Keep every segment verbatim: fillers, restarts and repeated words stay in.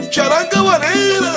Charanga Vanera,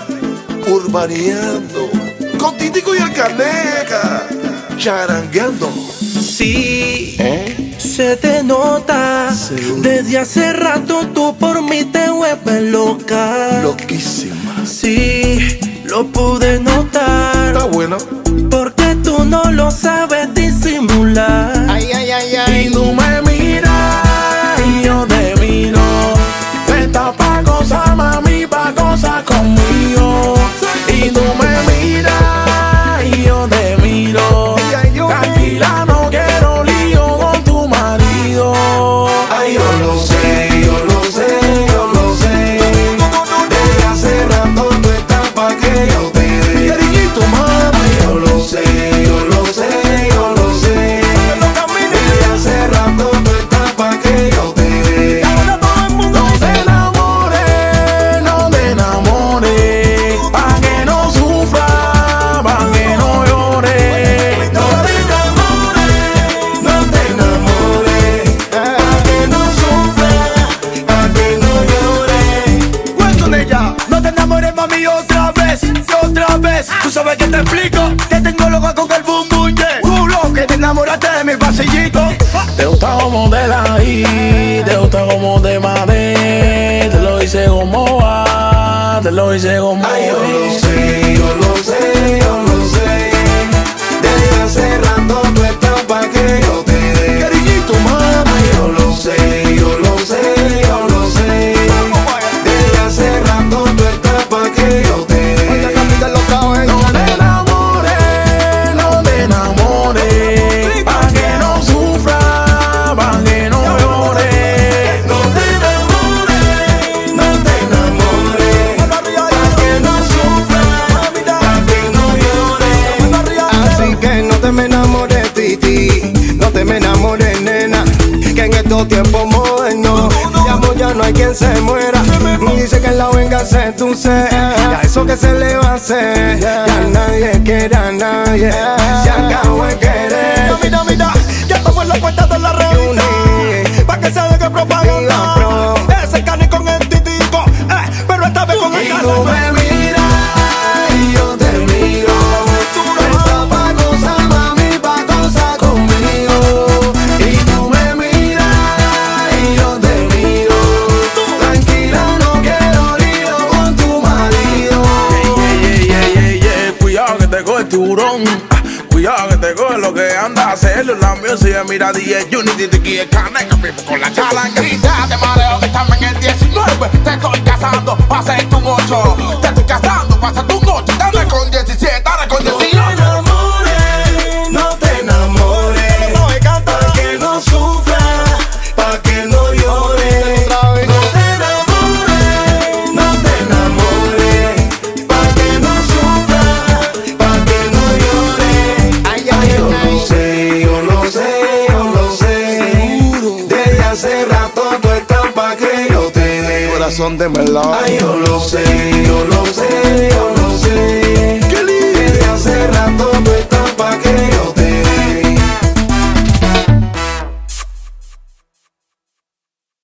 urbaneando, con Titico y el Caneca, charangueando. Sí, ¿Eh? se te nota. Seguro. Desde hace rato tú por mí te vuelves loca. Loquísima. Sí, lo pude notar. Está bueno. Porque tú no lo sabes disimular. Ay, ay, ay, ay. Y tú me miras y yo te miro. Estás pa' cosas, mami, pa' cosas conmigo. Y tú me miras y yo te miro. Tranquila, no quiero lío con tu marido. Ay, yo lo sé, yo lo sé, yo lo sé. Desde hace rato tú estás pa' que yo te dé. Cariñito, mami. Ay, yo lo sé, yo lo sé, yo lo sé. Desde hace rato tú estás pa' que yo te dé. No te enamores, no te enamores, pa' que no sufra, pa' que no llore. No te enamores, no te enamores, pa' que no sufra, pa' que no llore. Cuéntale ya. No te enamores, mami, otra vez, otra vez. Tú sabes que te explico, que tengo loca con el boom boom, yeah. Tú lo que te enamoraste de mi pasillito. Te gusta como te la di, te gusta como te maté. Te lo hice como va, te lo hice como Ay, yo lo es. sé, yo lo sé, yo lo sé. Desde hace rato tú estás pa' que yo te dé. Cariñito, mami. Ay, yo lo sé, yo lo sé, yo lo sé. Desde hace rato tú estás pa' que yo te dé. No te enamores, no te enamores, pa' que no sufra, pa' que no llore. No te enamores, no te enamores, pa' que no sufra, pa' que no llore. Así que no te me enamores, Titi, no te me enamores, nena, que en estos tiempos modernos de amor ya no hay quien se muera. Dice que la venga se tú sé, ya eso que se le va a hacer, ya nadie quiere a nadie, se acabó el querer. Mira, mira, ya estamos en la cuenta de la revista, pa' que se deje propaganda. Ese cani con el titico, eh, pero esta vez con el Y tú cani. me miras y yo te miro. Estás pa' cosas, mami, pa' cosas conmigo. Y tú me miras y yo te miro. Tranquila, no quiero lío con tu marido. Ey, ey, ey, ey, ey, cuidado que te coge el tiburón. Ah, cuidado que te coge lo que anda a hacerlo. La music, mira, D J Unity, Tiki, el Caneca, pipo con la chalanguita. Te mareo que estamos en el diecinueve. Te estoy casando, pasa en un ocho. Te estoy casando, pasa tu ocho. Dale con diecisiete, dale con No te dieciocho. enamores, no te enamores, pa' que no sufra, pa' que no llore. No te enamores, no te enamores, pa' que no sufra, pa' que no llore. Ay, Ay, ay, yo lo ay, sé, yo lo sé, yo lo sé. Desde hace rato tú estás pa' que yo te dé. corazón de melón. Ay, yo lo sé,